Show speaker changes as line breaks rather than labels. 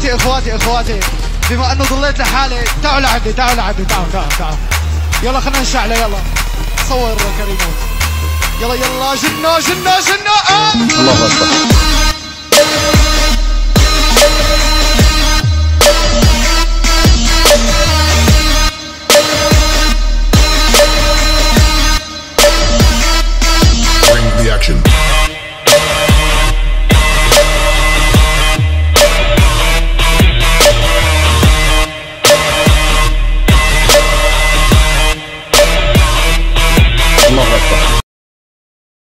اخواتي بما انه ضليت لحالي تعالوا لعندي تعالوا يلا خلينا نشعله يلا صور كريمون يلا جنة
الله اكبر.
Bring the action.